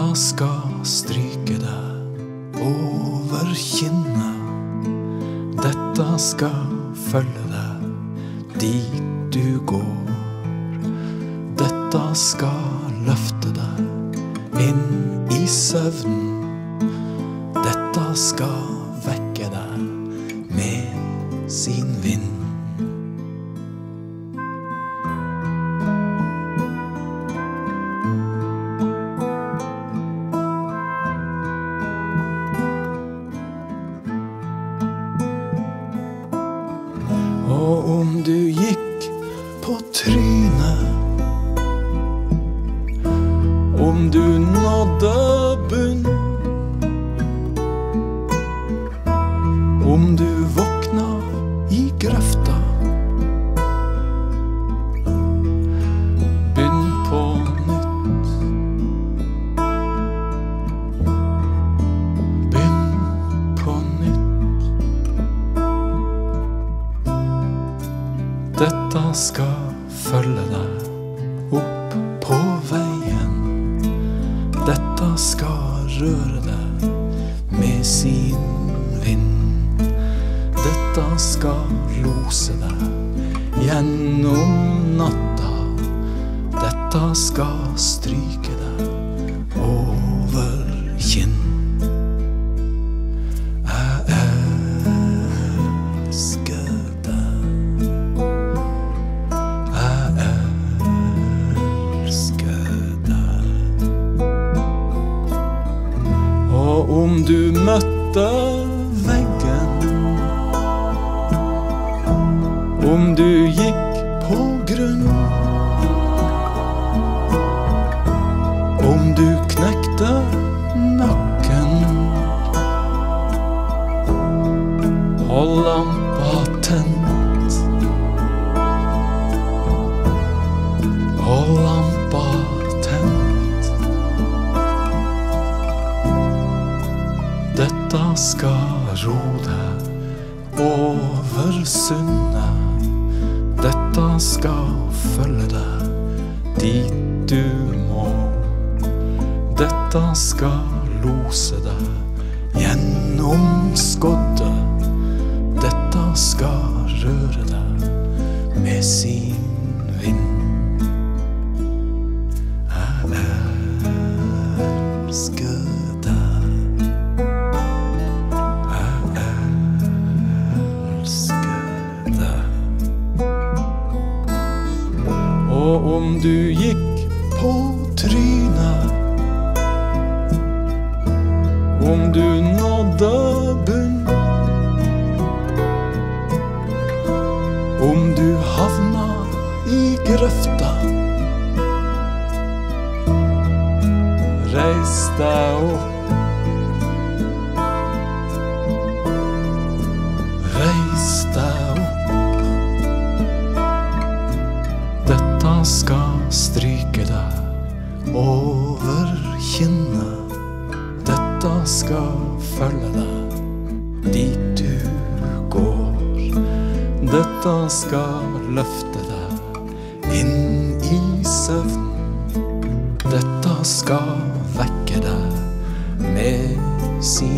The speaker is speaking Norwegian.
Detta skal stryke deg over kinnet. Detta skal følge deg dit du går. Detta skal løfte deg inn i søvnen. Detta skal vekke deg med sin vind. Og om du gikk på trynet, om du nådde bunn, om du våkna i grøfta, begynn på nytt. Begynn på nytt. Detta skal følge deg opp på veien. Detta skal røre deg med sin vind. Detta skal lose deg gjennom natta. Detta skal stryke deg over kinn. Og om du møtte veggen, om du gikk på grunn, om du knekte nakken, hold lampa tent. Hold lampa tent. Detta skal ro deg over sundet. Detta skal følge deg dit du må. Detta skal lose deg gjennom skoddet. Detta skal røre deg med sin vind. Jeg elsker deg. Og om du gikk på trynet, om du nådde bunn, om du havna i grøfta, reis deg opp. Reis deg opp. Detta skal stryke deg over kinnet. Detta skal følge deg dit du går. Detta skal løfte deg inn i søvnen. Detta skal vekke deg med sin